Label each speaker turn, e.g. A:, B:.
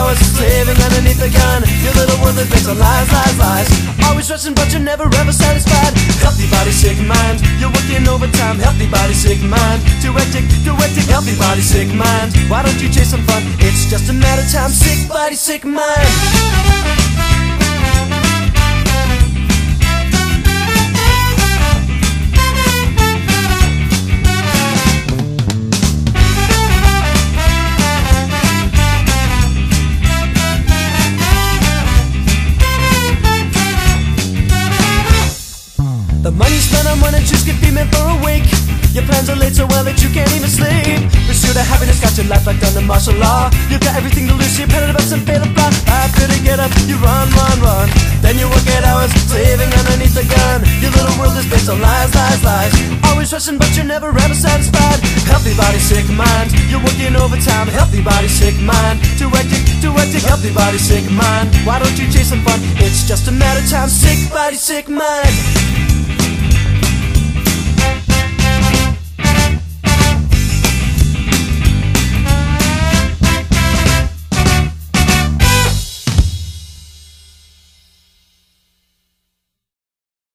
A: hours slaving underneath the gun. Your little world is based on lies, lies, lies. Always stressing but you're never ever satisfied. Healthy body, sick mind. You're working overtime. Healthy body, sick mind. Too hectic, healthy body, sick mind. Why don't you chase some fun? It's just a matter of time. Sick body, sick mind. The money spent on one and choose can be meant for a week. Your plans are laid so well that you can't even sleep. Pursuit of happiness got your life locked under martial law. You've got everything to lose, you're petted about some fatal flaw. After to get up, you run, run, run. Then you work 8 hours, slaving underneath the gun. Your little world is based on lies, lies, lies. Always rushing but you're never ever satisfied. Healthy body, sick mind. You're working overtime. Healthy body, sick mind. Too hectic, healthy body, sick mind. Why don't you chase some fun? It's just a matter of time. Sick body, sick mind.